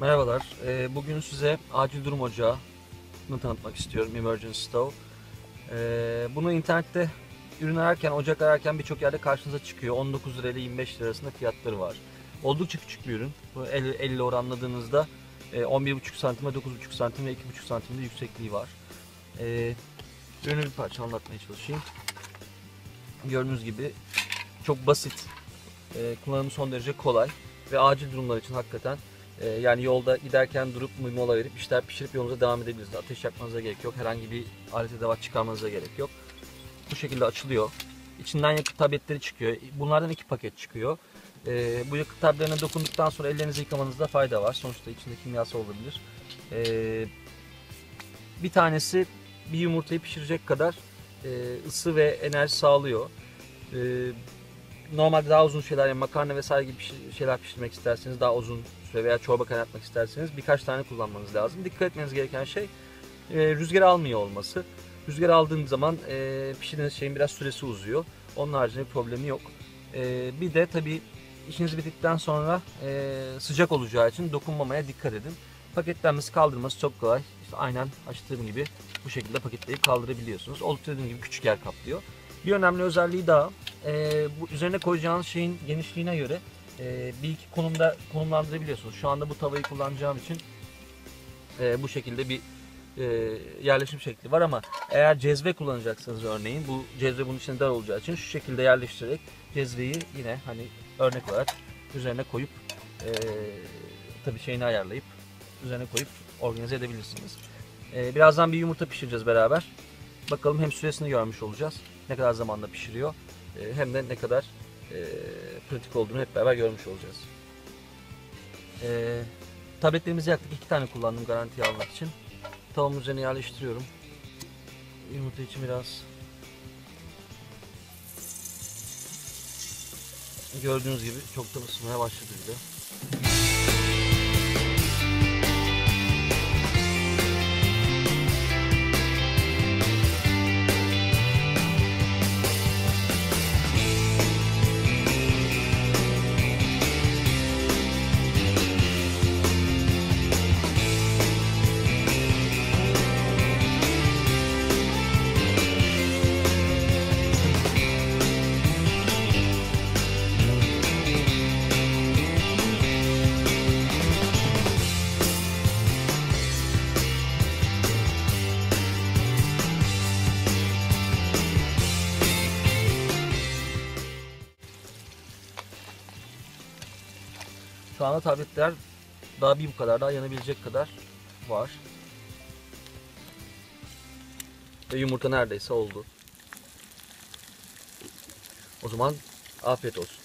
Merhabalar. Bugün size acil durum ocağını tanıtmak istiyorum. Emergency Stove. Bunu internette ürün ararken, ocak ararken birçok yerde karşınıza çıkıyor. 19 lira ile 25 lira arasında fiyatları var. Oldukça küçük bir ürün. Bu elle oranladığınızda 11,5 santim, 9,5 santim ve 2,5 santimde yüksekliği var. Ürünü bir parça anlatmaya çalışayım. Gördüğünüz gibi çok basit, kullanımı son derece kolay ve acil durumlar için hakikaten yani yolda giderken durup mola verip işler pişirip yolunuza devam edebilirsiniz. Ateş yakmanıza gerek yok. Herhangi bir alet edevat çıkarmanıza gerek yok. Bu şekilde açılıyor. İçinden yakıt tabletleri çıkıyor. Bunlardan 2 paket çıkıyor. Bu yakıt tabletlerine dokunduktan sonra ellerinizi yıkamanızda fayda var. Sonuçta içinde kimyasal olabilir. Bir tanesi bir yumurtayı pişirecek kadar ısı ve enerji sağlıyor. Normalde daha uzun şeyler, yani makarna vesaire gibi şeyler pişirmek isterseniz, daha uzun süre veya çorba kaynatmak isterseniz birkaç tane kullanmanız lazım. Dikkat etmeniz gereken şey rüzgar almıyor olması. Rüzgar aldığın zaman pişirdiğiniz şeyin biraz süresi uzuyor. Onun haricinde bir problemi yok. Bir de tabii işiniz bittikten sonra sıcak olacağı için dokunmamaya dikkat edin. Paketlenmesi, kaldırması çok kolay. İşte aynen açtığım gibi bu şekilde paketleyip kaldırabiliyorsunuz. Oldukça dediğim gibi küçük yer kaplıyor. Bir önemli özelliği daha, bu üzerine koyacağınız şeyin genişliğine göre bir iki konumda konumlandırabiliyorsunuz. Şu anda bu tavayı kullanacağım için bu şekilde bir yerleşim şekli var, ama eğer cezve kullanacaksanız örneğin, bu cezve bunun içinde dar olacağı için şu şekilde yerleştirerek cezveyi yine hani örnek olarak üzerine koyup tabii şeyini ayarlayıp üzerine koyup organize edebilirsiniz. Birazdan bir yumurta pişireceğiz beraber. Bakalım, hem süresini görmüş olacağız, ne kadar zamanda pişiriyor, hem de ne kadar pratik olduğunu hep beraber görmüş olacağız. Tabletlerimizi yaklaşık 2 tane kullandım garantiye almak için. Tavamın üzerine yerleştiriyorum. Yumurta için biraz gördüğünüz gibi çok da ısınmaya başladı bile. Şu anda tabletler daha bu kadar daha yanabilecek kadar var. Ve yumurta neredeyse oldu. O zaman afiyet olsun.